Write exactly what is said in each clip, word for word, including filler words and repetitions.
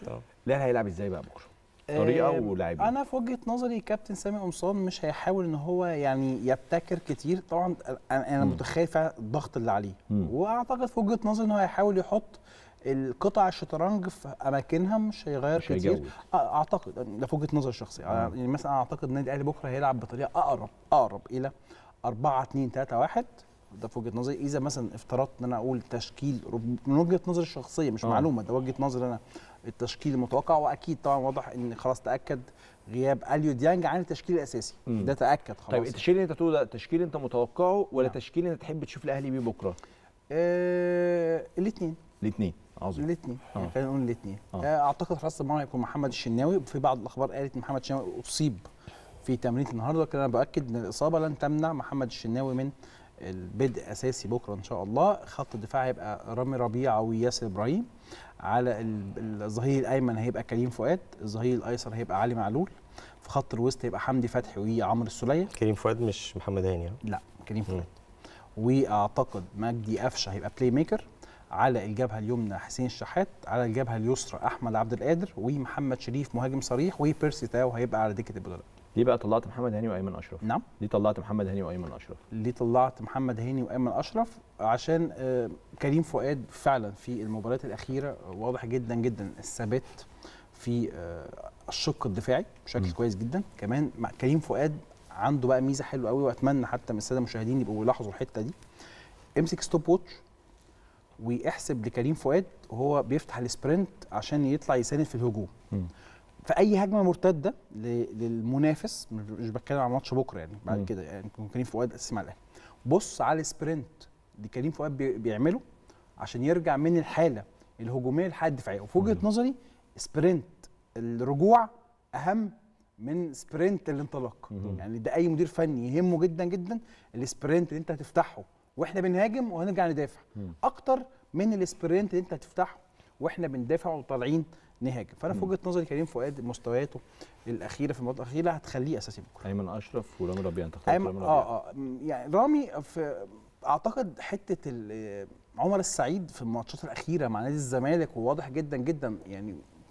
اه الاهلي هيلعب ازاي بقى بكره؟ طريقه ولاعبين. انا في وجهه نظري كابتن سامي قمصان مش هيحاول ان هو يعني يبتكر كتير. طبعا انا انا متخيل فعلا الضغط اللي عليه، مم. واعتقد في وجهه نظري ان هو هيحاول يحط القطع الشطرنج في اماكنها، مش هيغير مش كتير. هيجود. آه، اعتقد ده في وجهه نظري الشخصيه. يعني مثلا اعتقد النادي الاهلي بكره هيلعب بطريقه اقرب اقرب الى أربعة اتنين تلاتة واحد. ده في وجهه نظري. اذا مثلا افترضت ان انا اقول تشكيل من وجهه نظري الشخصيه، مش آه. معلومه، ده وجهه نظري انا، التشكيل المتوقع. واكيد طبعا واضح ان خلاص تاكد غياب اليو ديانج عن التشكيل الاساسي. مم. ده تاكد خلاص. طيب التشكيل اللي انت تقوله ده تشكيل انت متوقعه ولا نعم. تشكيل انت تحب تشوف الاهلي بيه بكره؟ آه الاثنين الاثنين. عظيم. الاثنين آه. يعني خلينا نقول الاثنين. آه. آه اعتقد حراس المرمى هيكون محمد الشناوي. في بعض الاخبار قالت ان محمد الشناوي اصيب في تمرين النهارده، لكن انا باكد ان الاصابه لن تمنع محمد الشناوي من البدء اساسي بكره ان شاء الله. خط الدفاع هيبقى رامي ربيعه وياسر ابراهيم. على ال- الظهير الايمن هيبقى كريم فؤاد. الظهير الايسر هيبقى علي معلول. في خط الوسط هيبقى حمدي فتحي وعمرو السوليه. كريم فؤاد مش محمد هاني. لا كريم فؤاد. واعتقد مجدي قفشه هيبقى بلاي ميكر. على الجبهه اليمنى حسين الشحات. على الجبهه اليسرى احمد عبد القادر ومحمد شريف مهاجم صريح. وبيرسي تاو هيبقى على دكه البدلاء. دي بقى طلعت محمد هاني وايمن اشرف. نعم. دي طلعت محمد هاني وايمن اشرف. اللي طلعت محمد هاني وايمن اشرف عشان آه كريم فؤاد فعلا في المباريات الاخيره واضح جدا جدا الثبات في آه الشق الدفاعي بشكل م. كويس جدا. كمان مع كريم فؤاد عنده بقى ميزه حلوه قوي، واتمنى حتى من الساده المشاهدين يبقوا يلاحظوا الحته دي. امسك ستوب ووتش ويحسب لكريم فؤاد وهو بيفتح السبرنت عشان يطلع يساند في الهجوم. م. في اي هجمه مرتده للمنافس، مش بتكلم عن ماتش بكره يعني بعد كده، يعني كريم فؤاد اساسي مع الاهلي. بص على السبرنت اللي كريم فؤاد بيعمله عشان يرجع من الحاله الهجوميه للحاله الدفاعيه. وفي وجهه نظري سبرنت الرجوع اهم من سبرنت الانطلاق. يعني ده اي مدير فني يهمه جدا جدا السبرنت اللي انت هتفتحه واحنا بنهاجم وهنرجع ندافع، اكتر من السبرنت اللي انت هتفتحه واحنا بندافع وطالعين نهاجم. فانا في وجهه نظري كريم فؤاد مستوياته الاخيره في المباراه الاخيره هتخليه اساسي بكره. ايمن اشرف ورامي ربيعه. انت اخترت رامي ربيعه. اه اه يعني رامي في اعتقد حته عمر السعيد في الماتشات الاخيره مع نادي الزمالك، وواضح جدا جدا يعني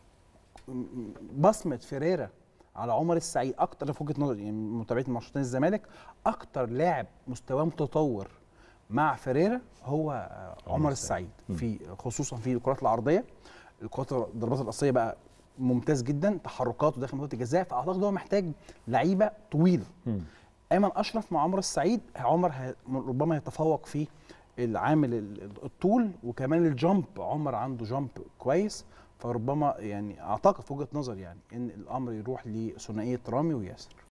بصمه فيريرا على عمر السعيد اكتر في وجهه نظري، يعني متابعه ماتشات نادي الزمالك اكتر لاعب مستواه متطور مع فيريرا هو عمر السعيد، في خصوصا في الكرات العرضيه. الكرات الضربات القصيه بقى ممتاز جدا، تحركاته داخل منطقه الجزاء. فاعتقد هو محتاج لعيبه طويله. ايمن اشرف مع عمر السعيد، عمر ربما يتفوق في العامل الطول وكمان الجامب. عمر عنده جامب كويس، فربما يعني اعتقد في وجهه نظري يعني ان الامر يروح لثنائيه رامي وياسر.